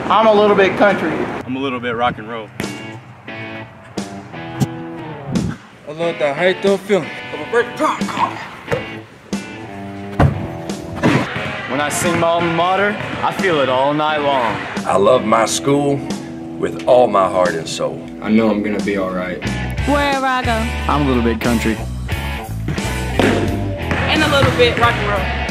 I'm a little bit country. I'm a little bit rock and roll. I love the height of feeling of a bird drum call. When I sing my alma mater, I feel it all night long. I love my school with all my heart and soul. I know I'm gonna be alright. Wherever I go. I'm a little bit country. And a little bit rock and roll.